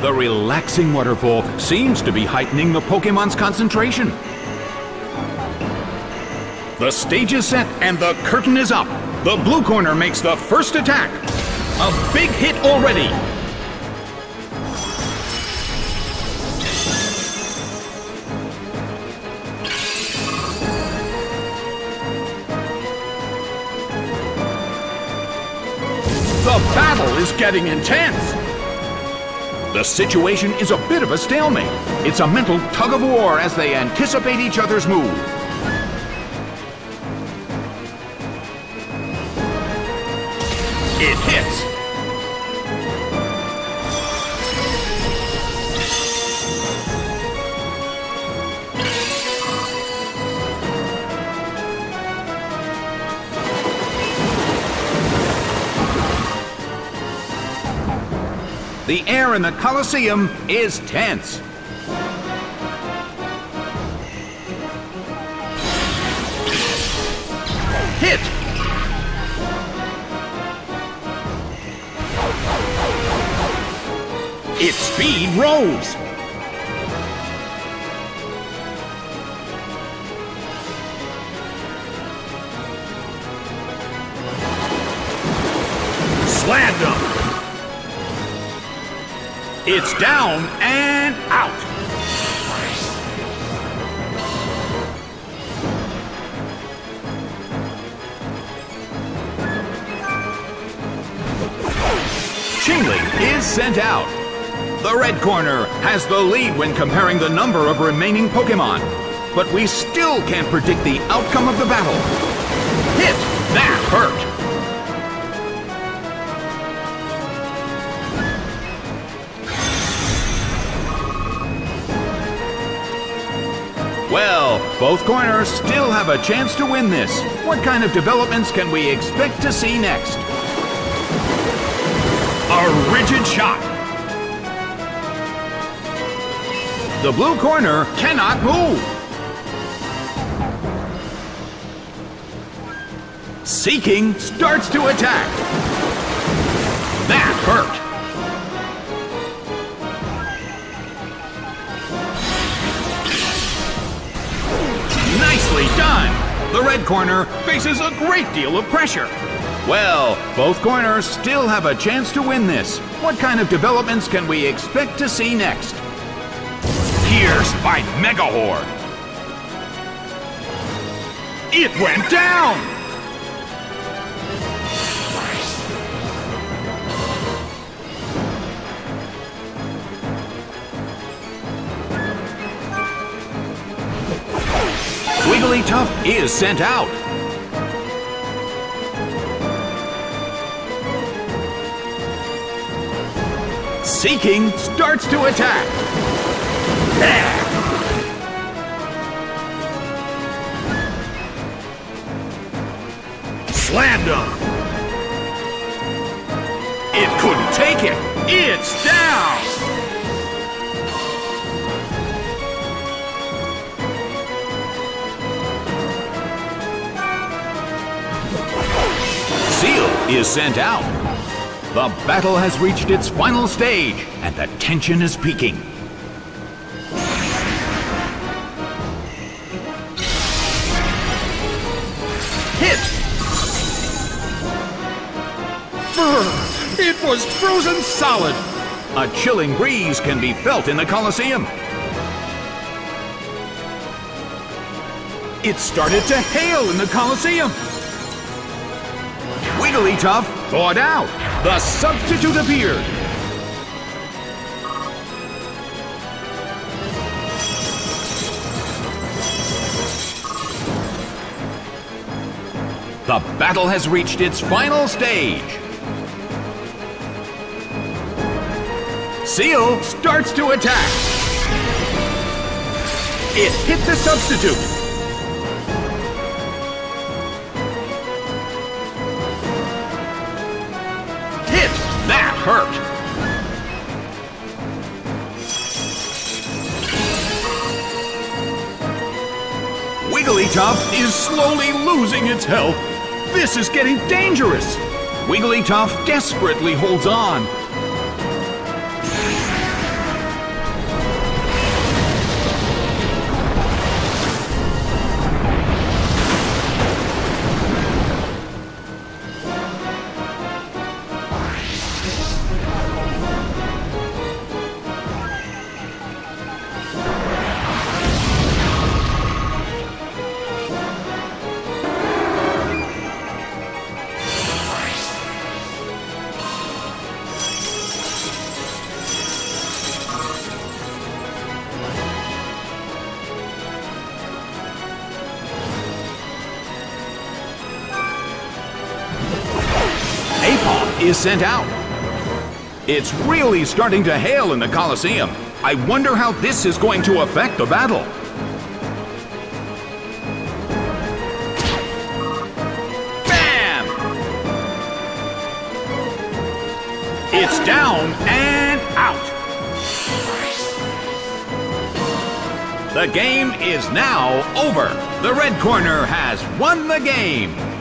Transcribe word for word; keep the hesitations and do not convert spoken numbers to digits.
The relaxing waterfall seems to be heightening the Pokémon's concentration. The stage is set and the curtain is up. The blue corner makes the first attack. A big hit already. The battle is getting intense. The situation is a bit of a stalemate. It's a mental tug of war as they anticipate each other's move. It hits. The air in the Colosseum is tense. Hit! Its speed rose. Slammed him. It's down and out. Chingli is sent out. The red corner has the lead when comparing the number of remaining Pokémon, but we still can't predict the outcome of the battle. Hit! That hurt! Well, both corners still have a chance to win this. What kind of developments can we expect to see next? A rigid shot. The blue corner cannot move. Seeking starts to attack. That hurt. Nicely done! The red corner faces a great deal of pressure. Well, both corners still have a chance to win this. What kind of developments can we expect to see next? Pierced by Megahorn. It went down! Wigglytuff is sent out. Seeking starts to attack. Slammed him. It couldn't take it. It's down. Seel is sent out. The battle has reached its final stage, and the tension is peaking. Hit! Brr, it was frozen solid. A chilling breeze can be felt in the Colosseum. It started to hail in the Colosseum. Wigglytuff thawed out. The substitute appeared. The battle has reached its final stage. Seel starts to attack. It hit the substitute. That hurt. Wigglytuff is slowly losing its health. This is getting dangerous. Wigglytuff desperately holds on. is sent out. It's really starting to hail in the Colosseum. I wonder how this is going to affect the battle. Bam! It's down and out. The game is now over. The red corner has won the game.